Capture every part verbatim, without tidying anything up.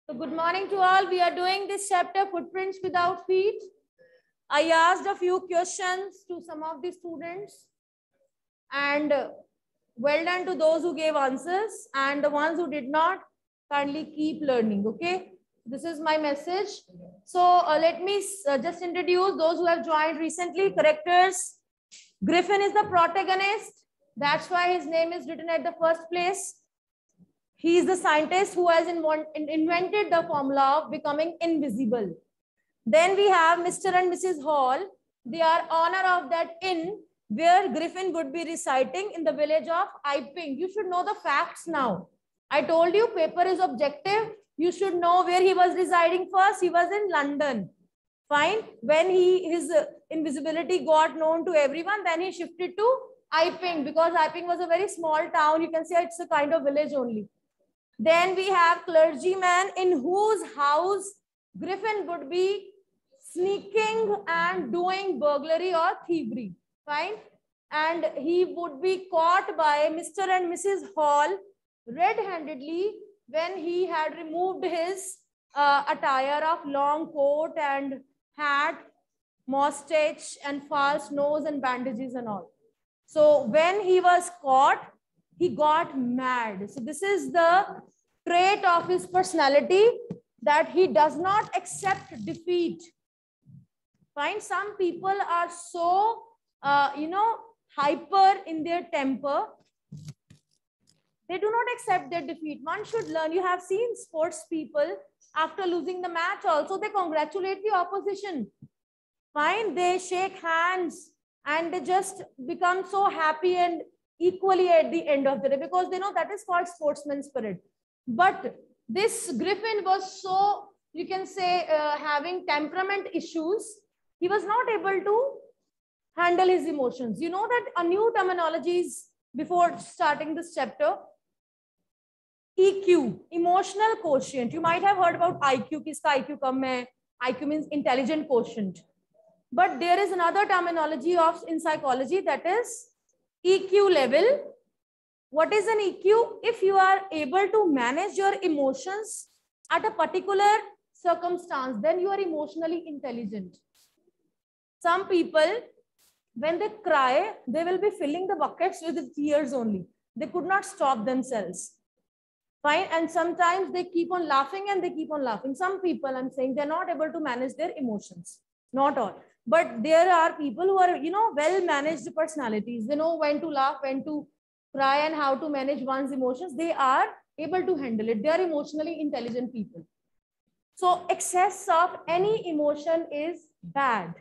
So good morning to all. We are doing this chapter, Footprints Without Feet. I asked a few questions to some of the students, and well done to those who gave answers, and the ones who did not, kindly keep learning, okay? This is my message. So uh, let me uh, just introduce those who have joined recently. Correctors. Griffin is the protagonist. That's why his name is written at the first place. He is the scientist who has invented the formula of becoming invisible. Then we have Mister and Missus Hall. They are owner of that inn where Griffin would be reciting in the village of Iping. You should know the facts now. I told you paper is objective. You should know where he was residing first. He was in London. Fine. When he his uh, invisibility got known to everyone, then he shifted to Iping because Iping was a very small town. You can say it's a kind of village only. Then we have clergyman in whose house Griffin would be sneaking and doing burglary or thievery. Fine. And he would be caught by Mister and Missus Hall red-handedly when he had removed his uh, attire of long coat and hat, mustache, and false nose and bandages and all. So when he was caught, he got mad. So this is the trait of his personality, that he does not accept defeat. Fine. Some people are so, uh, you know, hyper in their temper. They do not accept their defeat. One should learn. You have seen sports people, after losing the match also, they congratulate the opposition. Fine. They shake hands and they just become so happy and equally at the end of the day, because they know that is called sportsman spirit. But this Griffin was so, you can say, uh, having temperament issues. He was not able to handle his emotions. You know that a new terminology is before starting this chapter. E Q, emotional quotient. You might have heard about I Q. Kiska I Q kam hai? I Q means intelligent quotient. But there is another terminology of in psychology, that is E Q level. What is an E Q? If you are able to manage your emotions at a particular circumstance, then you are emotionally intelligent. Some people, when they cry, they will be filling the buckets with tears only. They could not stop themselves. Fine. And sometimes they keep on laughing and they keep on laughing. Some people, I'm saying, they're not able to manage their emotions. Not all. But there are people who are, you know, well-managed personalities. They know when to laugh, when to cry, and how to manage one's emotions. They are able to handle it. They are emotionally intelligent people. So excess of any emotion is bad.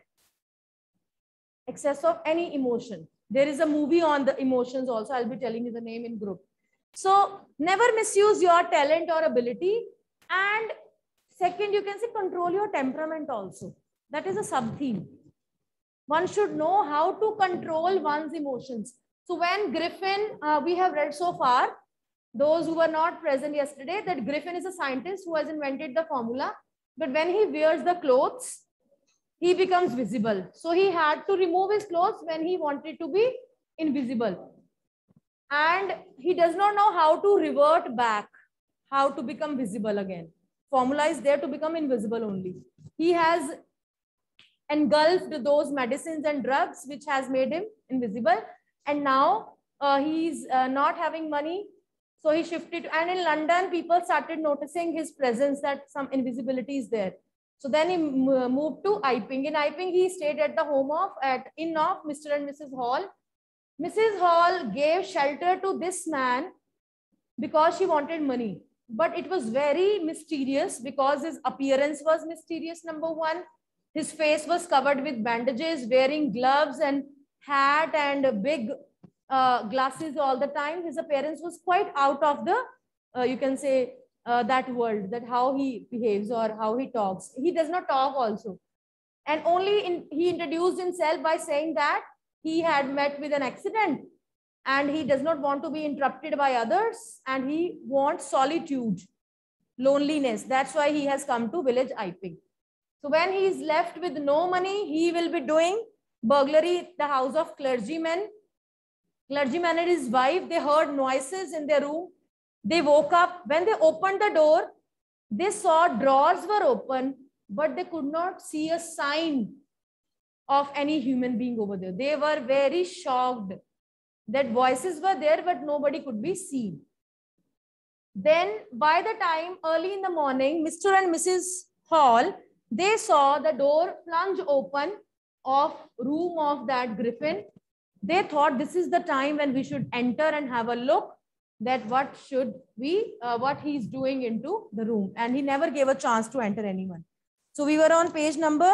Excess of any emotion. There is a movie on the emotions also. I'll be telling you the name in group. So never misuse your talent or ability. And second, you can say control your temperament also. That is a sub-theme. One should know how to control one's emotions. So when Griffin, uh, we have read so far, those who were not present yesterday, that Griffin is a scientist who has invented the formula. But when he wears the clothes, he becomes visible. So he had to remove his clothes when he wanted to be invisible. And he does not know how to revert back, how to become visible again. Formula is there to become invisible only. He has engulfed those medicines and drugs which has made him invisible. And now uh, he's uh, not having money. So he shifted. And in London, people started noticing his presence, that some invisibility is there. So then he moved to Iping. In Iping, he stayed at the home of, at inn of Mister and Missus Hall. Missus Hall gave shelter to this man because she wanted money. But it was very mysterious because his appearance was mysterious, number one. His face was covered with bandages, wearing gloves and hat and big uh, glasses all the time. His appearance was quite out of the, uh, you can say, uh, that world, that how he behaves or how he talks. He does not talk also. And only in, he introduced himself by saying that he had met with an accident and he does not want to be interrupted by others, and he wants solitude, loneliness. That's why he has come to village Iping. So when he is left with no money, he will be doing burglary at the house of clergymen. Clergyman and his wife, they heard noises in their room. They woke up. When they opened the door, They saw drawers were open, but they could not see a sign of any human being over there. They were very shocked that voices were there, but nobody could be seen. Then by the time early in the morning, Mister and Missus Hall, they saw the door plunge open of room of that griffin. They thought this is the time when we should enter and have a look that what should we, uh, what he's doing into the room. And he never gave a chance to enter anyone. So we were on page number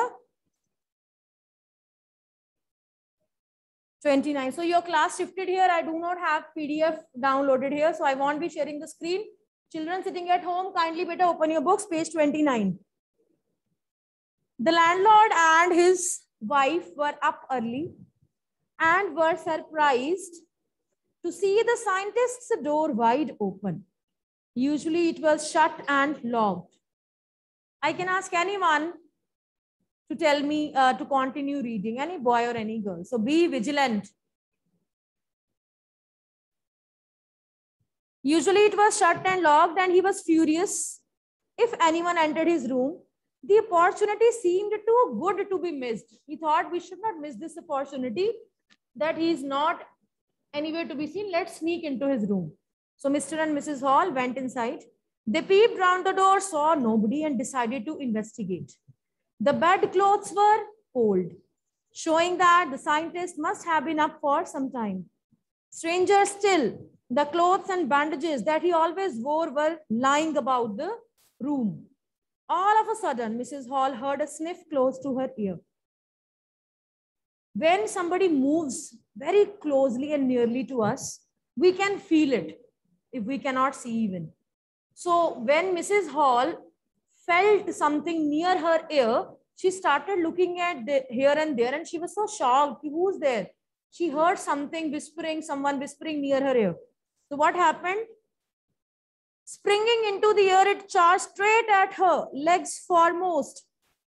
twenty-nine. So your class shifted here. I do not have P D F downloaded here. So I won't be sharing the screen. Children sitting at home, kindly better open your books, page twenty-nine. The landlord and his wife were up early and were surprised to see the scientist's door wide open. Usually it was shut and locked. I can ask anyone to tell me uh, to continue reading, any boy or any girl. So be vigilant. Usually it was shut and locked, and he was furious if anyone entered his room. The opportunity seemed too good to be missed. He thought we should not miss this opportunity, that he is not anywhere to be seen. Let's sneak into his room. So Mister and Missus Hall went inside. They peeped round the door, saw nobody, and decided to investigate. The bedclothes were old, showing that the scientist must have been up for some time. Stranger still, the clothes and bandages that he always wore were lying about the room. All of a sudden, Missus Hall heard a sniff close to her ear. When somebody moves very closely and nearly to us, we can feel it if we cannot see even. So when Missus Hall felt something near her ear, she started looking at the, here and there, and she was so shocked. Who's there? She heard something whispering, someone whispering near her ear. So what happened? Springing into the air, it charged straight at her, legs foremost.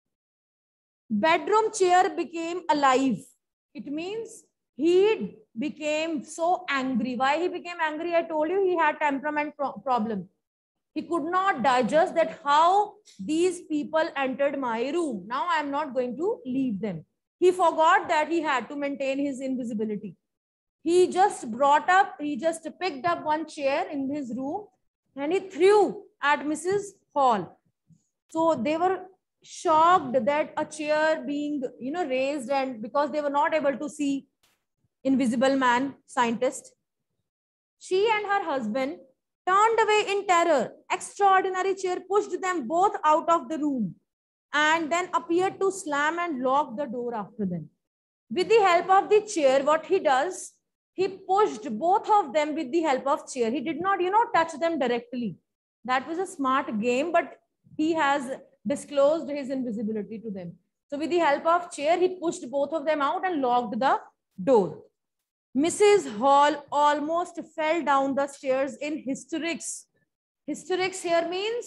Bedroom chair became alive. It means he became so angry. Why he became angry? I told you he had temperament pro problem. He could not digest that how these people entered my room. Now I am not going to leave them. He forgot that he had to maintain his invisibility. He just brought up, he just picked up one chair in his room and he threw at Missus Hall. So they were shocked that a chair being, you know, raised, and because they were not able to see invisible man scientist. She and her husband turned away in terror. Extraordinary chair pushed them both out of the room and then appeared to slam and lock the door after them. With the help of the chair, what he does, he pushed both of them with the help of chair. He did not, you know, touch them directly. That was a smart game, but he has disclosed his invisibility to them. So with the help of chair, he pushed both of them out and locked the door. Missus Hall almost fell down the stairs in hysterics. Hysterics here means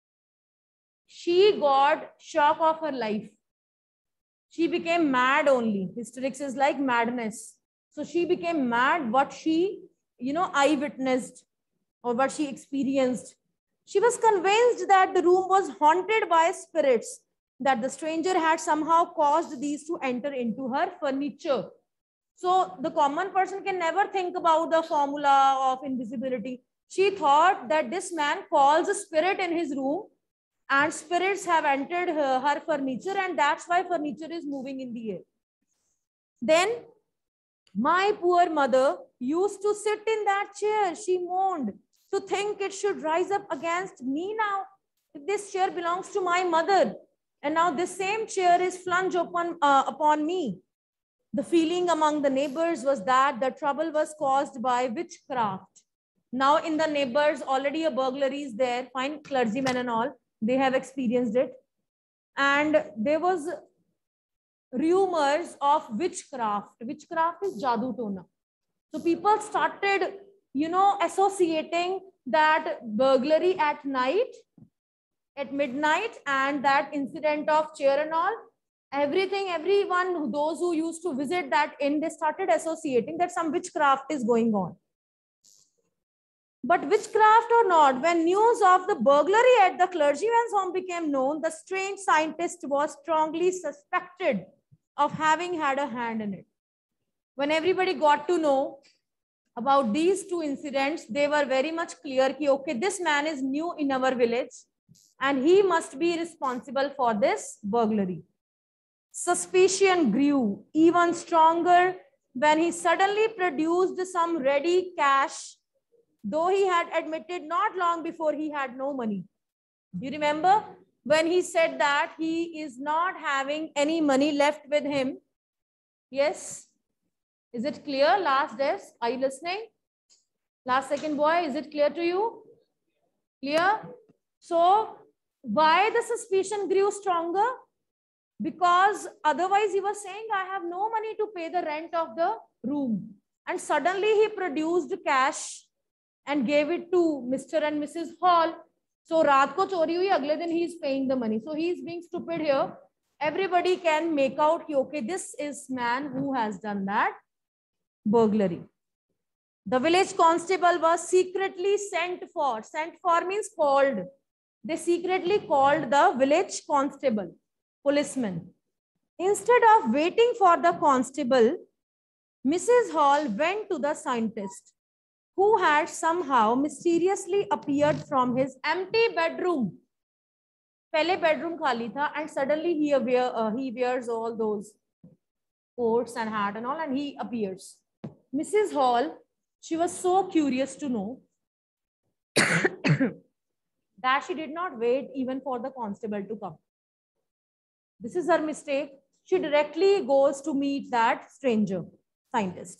she got shock of her life. She became mad only. Hysterics is like madness. So she became mad what she, you know, eye-witnessed or what she experienced. She was convinced that the room was haunted by spirits, that the stranger had somehow caused these to enter into her furniture. So the common person can never think about the formula of invisibility. She thought that this man calls a spirit in his room and spirits have entered her, her furniture, and that's why furniture is moving in the air. Then, my poor mother used to sit in that chair, she moaned, to think it should rise up against me now. If this chair belongs to my mother, and now this same chair is flung open uh, upon me. The feeling among the neighbors was that the trouble was caused by witchcraft. Now in the neighbors, already a burglary is there, fine, clergymen and all, they have experienced it. And there was rumors of witchcraft. Witchcraft is jadoo tona. So people started, you know, associating that burglary at night, at midnight, and that incident of chair and all. Everything, everyone, those who used to visit that inn, they started associating that some witchcraft is going on. But witchcraft or not, when news of the burglary at the clergyman's home became known, the strange scientist was strongly suspected of having had a hand in it. When everybody got to know about these two incidents, they were very much clear that, okay, this man is new in our village and he must be responsible for this burglary. Suspicion grew even stronger when he suddenly produced some ready cash, though he had admitted not long before he had no money. Do you remember when he said that he is not having any money left with him? Yes. Is it clear? Last desk. Are you listening? Last second boy, is it clear to you? Clear? So why the suspicion grew stronger? Because otherwise he was saying, I have no money to pay the rent of the room. And suddenly he produced cash and gave it to Mister and Missus Hall. So raat ko chori hui, agle din he is paying the money. So he is being stupid here. Everybody can make out, okay, this is man who has done that burglary. The village constable was secretly sent for. Sent for means called. They secretly called the village constable, policeman. Instead of waiting for the constable, Missus Hall went to the scientist, who had somehow mysteriously appeared from his empty bedroom. Pehle bedroom khali tha, and suddenly he, aware, uh, he wears all those coats and hat and all, and he appears. Missus Hall, she was so curious to know that she did not wait even for the constable to come. This is her mistake. She directly goes to meet that stranger scientist.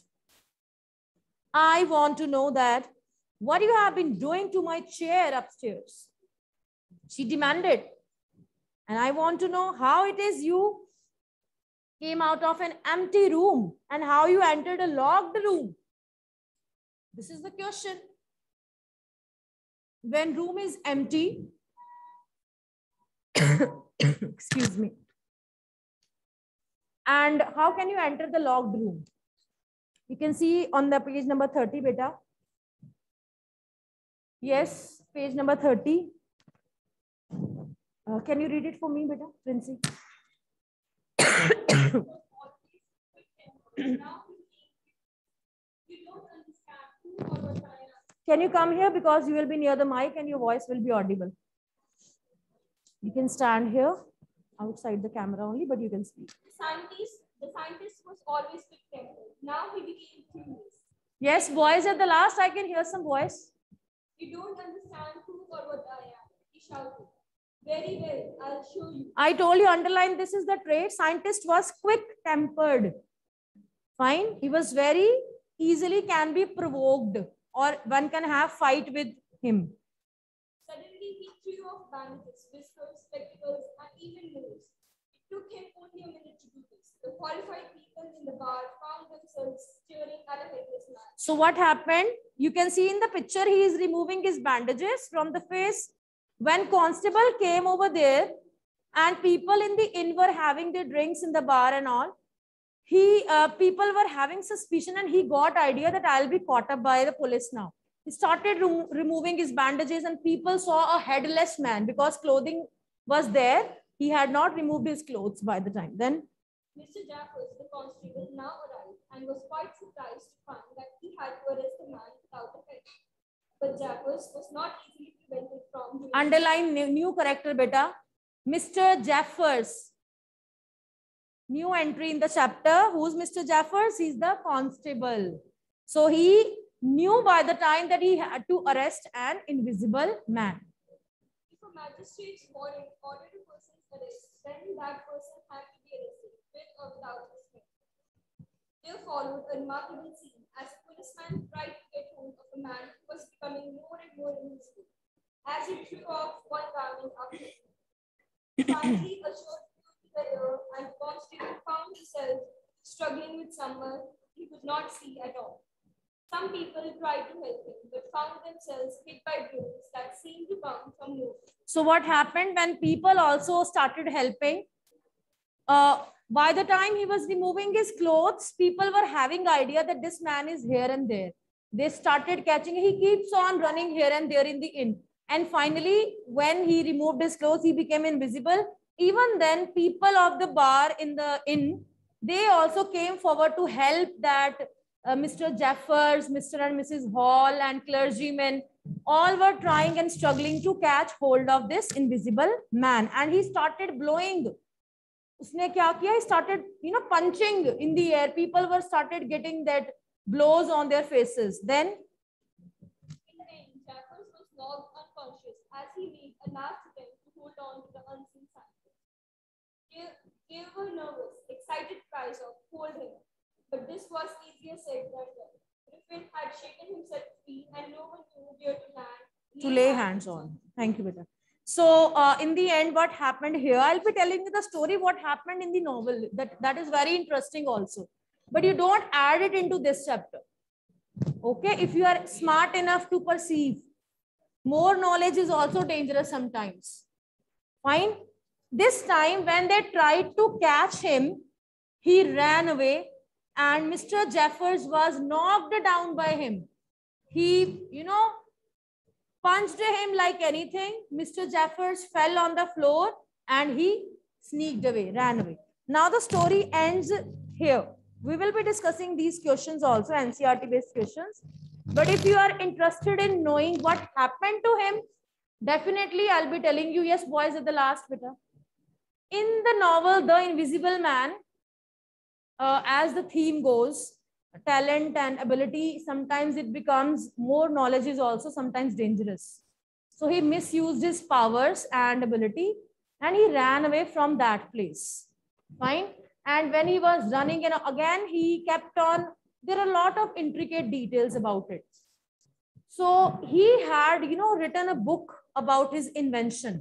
I want to know that what you have been doing to my chair upstairs. She demanded. And I want to know how it is you came out of an empty room and how you entered a locked room. This is the question. When room is empty, excuse me, and how can you enter the locked room? You can see on the page number thirty, beta. Yes, page number thirty. Uh, can you read it for me, beta, Princey? Can you come here, because you will be near the mic and your voice will be audible. You can stand here outside the camera only, but you can speak. Scientist, the scientist was always quick-tempered. Now he became curious. Yes, boys, at the last I can hear some voice. You don't understand who or what I am, he shouted. Very well, I'll show you. I told you, underline, this is the trait. Scientist was quick-tempered. Fine. He was very easily can be provoked, or one can have fight with him. Suddenly he threw off bandages, whiskers, spectacles, and even nose. It took him only a minute to do this. The horrified people in the bar found themselves staring at a headless man. So what happened? You can see in the picture, he is removing his bandages from the face. When constable came over there and people in the inn were having their drinks in the bar and all, he uh, people were having suspicion, and he got idea that I'll be caught up by the police now. He started remo removing his bandages, and people saw a headless man because clothing was there. He had not removed his clothes by the time. Then Mister Jaffers, the constable, now arrived and was quite surprised to find that he had to arrest a man without a head. But Jaffers was not easily prevented from doing underline new, new character, beta. Mister Jaffers. New entry in the chapter. Who's Mister Jaffers? He's the constable. So he knew by the time that he had to arrest an invisible man. If a magistrate's warrant ordered a person's arrest, then that person had to be arrested, with or without his head. There followed a remarkable scene as a policeman tried to get hold of a man who was becoming more and more invisible, as he threw off one garment after another. Finally, a short the air, and constable found himself struggling with someone he could not see at all. Some people tried to help him, but found themselves hit by blows that seemed to come from nowhere. So what happened when people also started helping? Uh, by the time he was removing his clothes, people were having idea that this man is here and there. They started catching. He keeps on running here and there in the inn. And finally, when he removed his clothes, he became invisible. Even then, people of the bar in the inn, they also came forward to help that uh, Mister Jeffers, Mister and Missus Hall and clergymen, all were trying and struggling to catch hold of this invisible man. And he started blowing. Usne kya kiya? He started, you know, punching in the air. People were started getting that blows on their faces. Then in the end, Jeffers was knocked unconscious as he made a last attempt to hold on to the unseen scientist. They, they were nervous, excited cries of hold him. But this was easier said than done. Griffin had shaken himself free and no one knew where to land. To lay hands on. Thank you, Beta. So uh, in the end, what happened here, I'll be telling you the story, what happened in the novel. That, that is very interesting also. But you don't add it into this chapter. Okay, if you are smart enough to perceive, more knowledge is also dangerous sometimes. Fine. This time when they tried to catch him, he ran away and Mister Jeffers was knocked down by him. He, you know, punched him like anything. Mister Jeffers fell on the floor and he sneaked away, ran away. Now the story ends here. We will be discussing these questions also, N C E R T based questions. But if you are interested in knowing what happened to him, definitely I'll be telling you, yes, boys, at the last bit. In the novel, The Invisible Man, uh, as the theme goes, talent and ability, sometimes it becomes more knowledge is also sometimes dangerous. So he misused his powers and ability and he ran away from that place. Fine. And when he was running, you know, again, he kept on, there are a lot of intricate details about it. So he had, you know, written a book about his invention.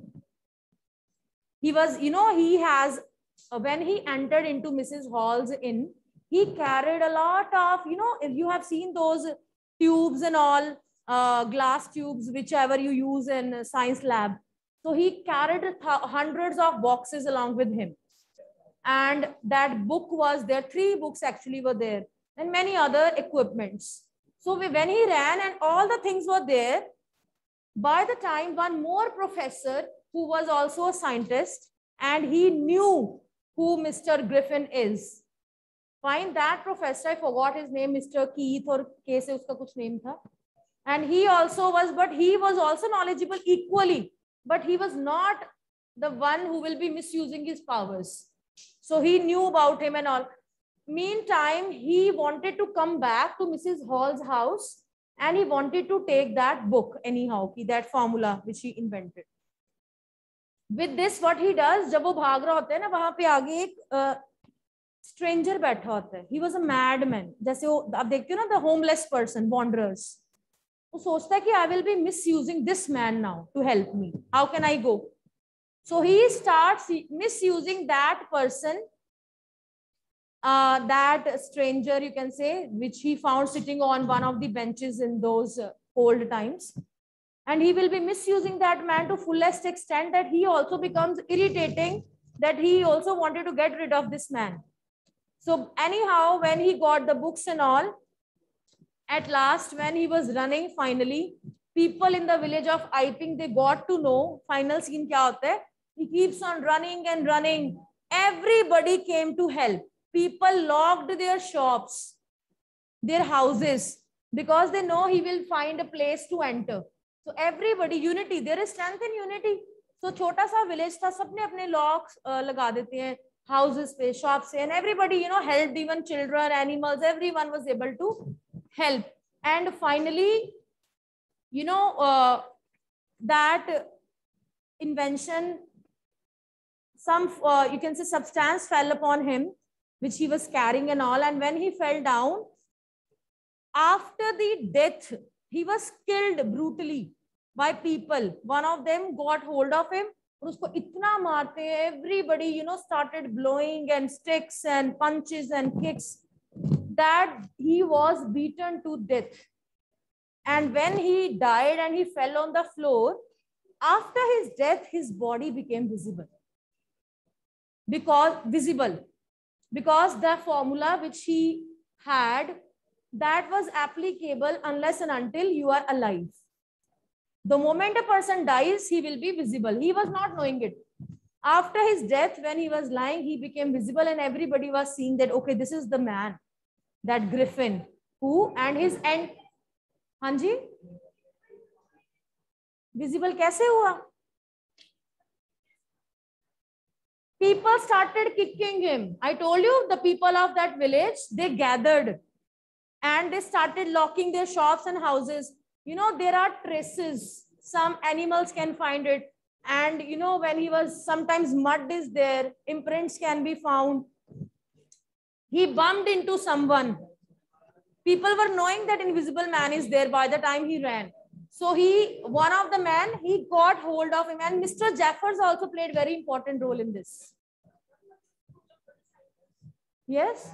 He was, you know, he has, uh, when he entered into Missus Hall's inn, he carried a lot of, you know, if you have seen those tubes and all, uh, glass tubes, whichever you use in a science lab. So he carried hundreds of boxes along with him. And that book was there, three books actually were there, and many other equipments. So we, when he ran and all the things were there, by the time one more professor who was also a scientist and he knew who Mister Griffin is. Fine, that professor, I forgot his name, Mister Keith or K se uska kuch name tha. And he also was, but he was also knowledgeable equally, but he was not the one who will be misusing his powers. So he knew about him and all. Meantime, he wanted to come back to Missus Hall's house and he wanted to take that book anyhow, that formula which he invented. With this, what he does, जब वो भाग रहा होता है ना, वहां पे आगे एक stranger बैठा होता है. He was a madman. जैसे वो आप देखते हो ना, the homeless person, wanderers. वो सोचता है कि I will be misusing this man now to help me. How can I go? So he starts misusing that person, uh, that stranger, you can say, which he found sitting on one of the benches in those uh, old times. And he will be misusing that man to fullest extent that he also becomes irritating, that he also wanted to get rid of this man. So anyhow, when he got the books and all, at last, when he was running, finally, people in the village of Iping, they got to know, final scene kya hota hai? He keeps on running and running. Everybody came to help. People locked their shops, their houses, because they know he will find a place to enter. So everybody, unity, there is strength in unity. So छोटा सा village था, सबने अपने locks uh, लगा देते हैं, houses पे, shops पे, and everybody, you know, helped, even children, animals, everyone was able to help. And finally, you know, uh, that invention, some, uh, you can say, substance fell upon him, which he was carrying and all. And when he fell down, after the death, he was killed brutally by people. One of them got hold of him. Usko itna marte, everybody, you know, started blowing and sticks and punches and kicks, that he was beaten to death. And when he died and he fell on the floor, after his death, his body became visible. Because visible, because the formula which he had that was applicable unless and until you are alive. The moment a person dies, he will be visible. He was not knowing it. After his death, when he was lying, he became visible and everybody was seeing that, okay, this is the man, that griffin, who, and his end. Hanji? Visible kaise hua? People started kicking him. I told you, the people of that village, they gathered and they started locking their shops and houses. You know, there are traces. Some animals can find it. And, you know, when he was, sometimes mud is there, imprints can be found. He bumped into someone. People were knowing that invisible man is there by the time he ran. So he, one of the men, he got hold of him, and Mister Jeffers also played very important role in this. Yes.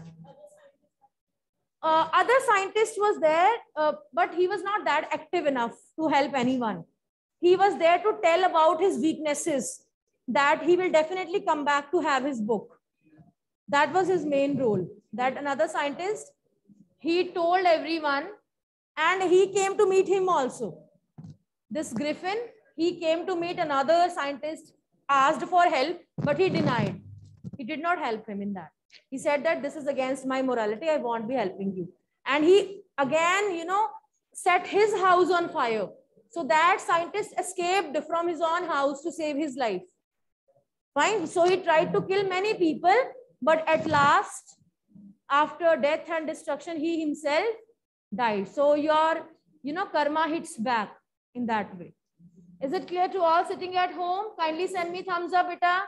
Uh, other scientist was there, uh, but he was not that active enough to help anyone. He was there to tell about his weaknesses, that he will definitely come back to have his book. That was his main role. That another scientist, he told everyone, and he came to meet him also. This Griffin, he came to meet another scientist, asked for help, but he denied. He did not help him in that. He said that this is against my morality. I won't be helping you. And he again, you know, set his house on fire. So that scientist escaped from his own house to save his life. Fine. So he tried to kill many people, but at last, after death and destruction, he himself died. So your, you know, karma hits back in that way. Is it clear to all sitting at home? Kindly send me thumbs up, beta.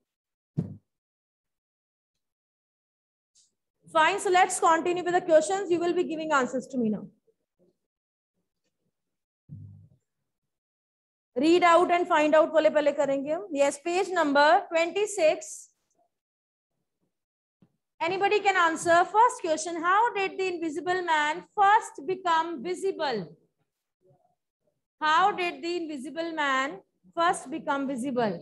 Fine. So let's continue with the questions. You will be giving answers to me now. Read out and find out wale pehle karenge. Yes, page number twenty-six. Anybody can answer. First question, how did the invisible man first become visible? How did the invisible man first become visible?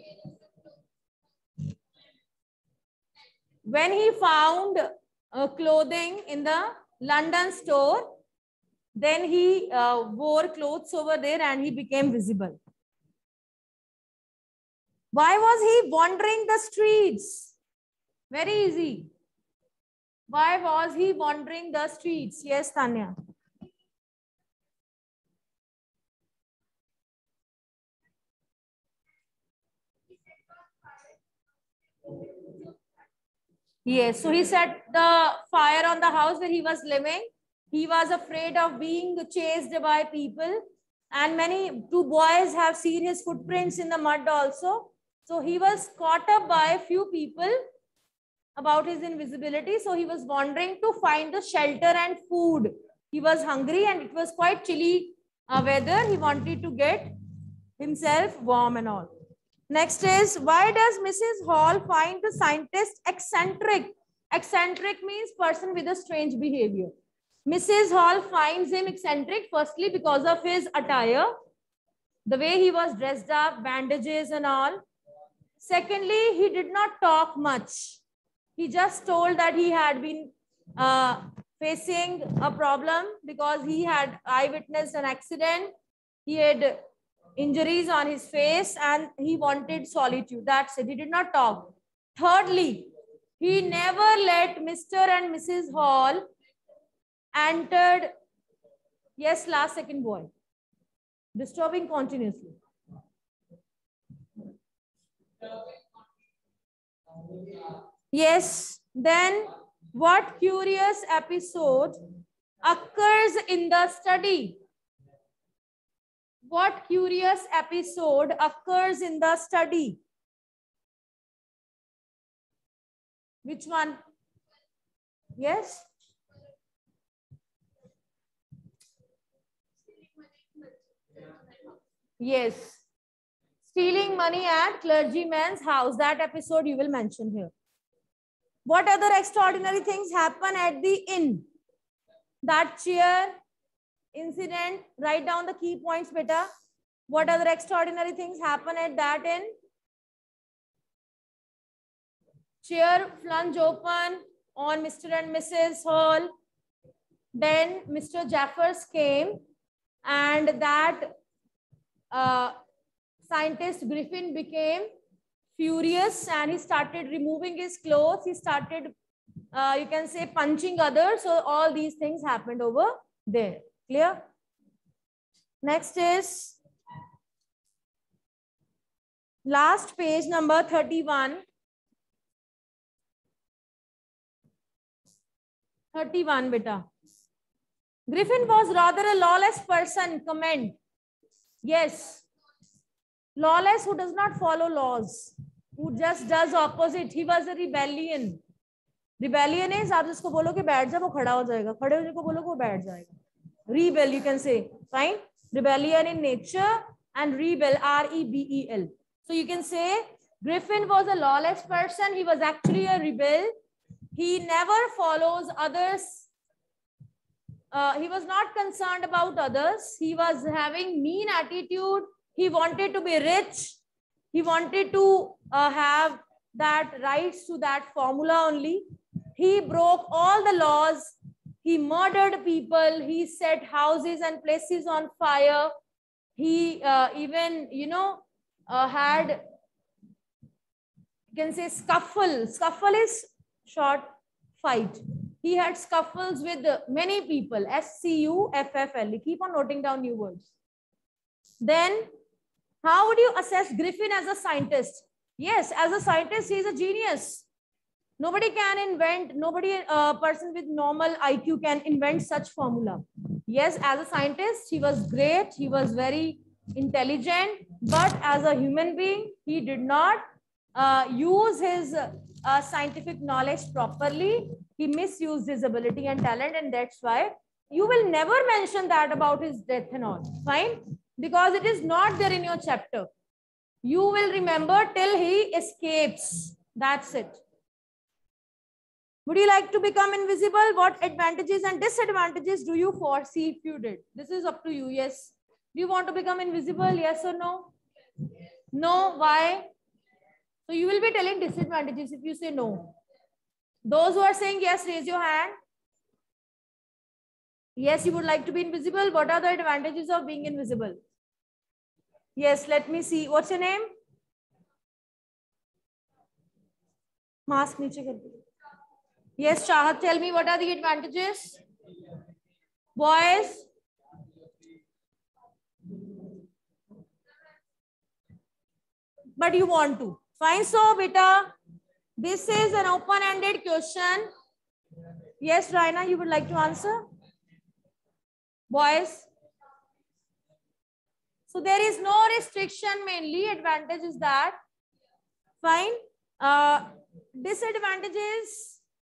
When he found uh, clothing in the London store, then he uh, wore clothes over there and he became visible. Why was he wandering the streets? Very easy. Why was he wandering the streets? Yes, Tanya. Yes, so he set the fire on the house where he was living. He was afraid of being chased by people. And many two boys have seen his footprints in the mud also. So he was caught up by a few people about his invisibility. So he was wandering to find the shelter and food. He was hungry and it was quite chilly uh, weather. He wanted to get himself warm and all. Next is, why does Missus Hall find the scientist eccentric? Eccentric means person with a strange behavior. Missus Hall finds him eccentric firstly because of his attire, the way he was dressed up, bandages and all. Secondly, he did not talk much. He just told that he had been uh, facing a problem because he had eyewitnessed an accident. He had injuries on his face and he wanted solitude. That's it. He did not talk. Thirdly, he never let Mister and Missus Hall entered. Yes, last second boy. Disturbing continuously. Yes. Then what curious episode occurs in the study? What curious episode occurs in the study? Which one? Yes? Yes. Stealing money at clergyman's house. That episode you will mention here. What other extraordinary things happen at the inn? That chair incident. Write down the key points, beta. What other extraordinary things happen at that inn? Chair flung open on Mister and Missus Hall. Then Mister Jeffers came, and that uh, scientist Griffin became furious, and he started removing his clothes. He started, uh, you can say, punching others. So all these things happened over there. Clear? Next is last page, number thirty-one. thirty-one, beta. Griffin was rather a lawless person. Comment. Yes. Lawless, who does not follow laws, who just does opposite. He was a rebellion. Rebellion is, आप जिसको बोलो कि बैठ जा वो खड़ा हो जाएगा, खड़े होने को बोलो कि वो बैठ जाएगा. Rebel, you can say. Fine. Rebellion in nature and rebel, R E B E L. So you can say Griffin was a lawless person. He was actually a rebel. He never follows others. Uh, he was not concerned about others. He was having mean attitude. He wanted to be rich. He wanted to uh, have that rights to that formula only. He broke all the laws. He murdered people. He set houses and places on fire. He uh, even, you know, uh, had, you can say, scuffle. Scuffle is short fight. He had scuffles with many people. S C U F F L. Keep on noting down new words. Then, how would you assess Griffin as a scientist? Yes, as a scientist, he is a genius. Nobody can invent, nobody, a uh, person with normal I Q can invent such formula. Yes, as a scientist, he was great. He was very intelligent. But as a human being, he did not uh, use his uh, scientific knowledge properly. He misused his ability and talent. And that's why you will never mention that about his death and all. Fine? Because it is not there in your chapter. You will remember till he escapes. That's it. Would you like to become invisible? What advantages and disadvantages do you foresee if you did? This is up to you. Yes. Do you want to become invisible? Yes or no? No. Why? So you will be telling disadvantages if you say no. Those who are saying yes, raise your hand. Yes, you would like to be invisible. What are the advantages of being invisible? Yes, let me see. What's your name? Mask niche kar diya. Yes, Shahat, tell me what are the advantages? Boys? But you want to. Fine, so beta, this is an open-ended question. Yes, Raina, you would like to answer? Boys? So there is no restriction, mainly advantage is that. Fine. Uh, disadvantages.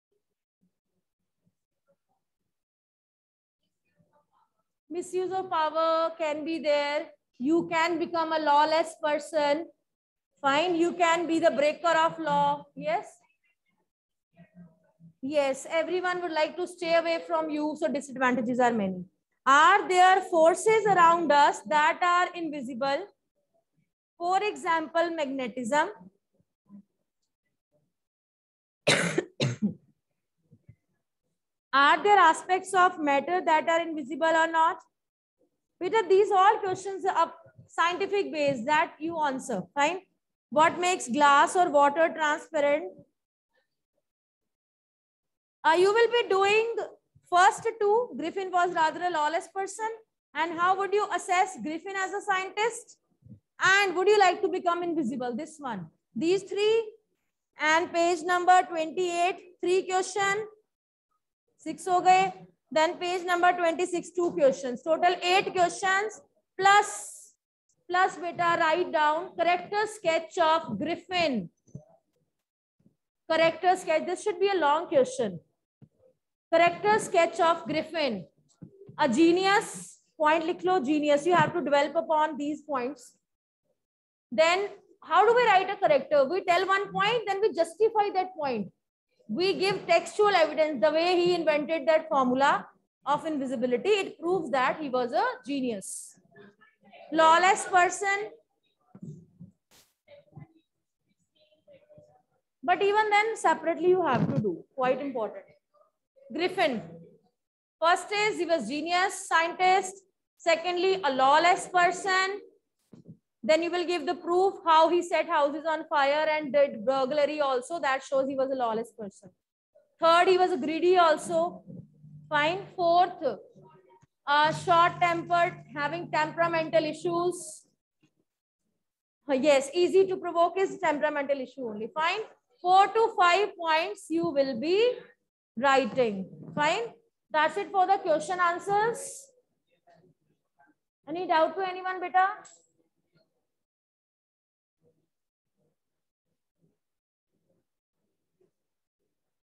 Misuse of power can be there. You can become a lawless person. Fine. You can be the breaker of law. Yes. Yes. Everyone would like to stay away from you. So disadvantages are many. Are there forces around us that are invisible? For example, magnetism. Are there aspects of matter that are invisible or not? Peter, these all questions are scientific based that you answer. Fine. What makes glass or water transparent? Uh, you will be doing first two. Griffin was rather a lawless person. And how would you assess Griffin as a scientist? And would you like to become invisible? This one. These three. And page number twenty-eight, three question. Six ho gaye. Then page number twenty-six, two questions. Total eight questions plus, plus beta, write down character sketch of Griffin. Character sketch. This should be a long question. Character sketch of Griffin. A genius. Point likh lo, genius. You have to develop upon these points. Then how do we write a character? We tell one point, then we justify that point. We give textual evidence. The way he invented that formula of invisibility, it proves that he was a genius. Lawless person. But even then, separately you have to do. Quite important. Griffin. First is he was genius, scientist. Secondly, a lawless person. Then you will give the proof how he set houses on fire and did burglary also. That shows he was a lawless person. Third, he was a greedy also. Fine. Fourth, uh, short-tempered, having temperamental issues. Uh, yes, easy to provoke is temperamental issue only. Fine. Four to five points you will be writing. Fine. That's it for the question answers. Any doubt to anyone, beta?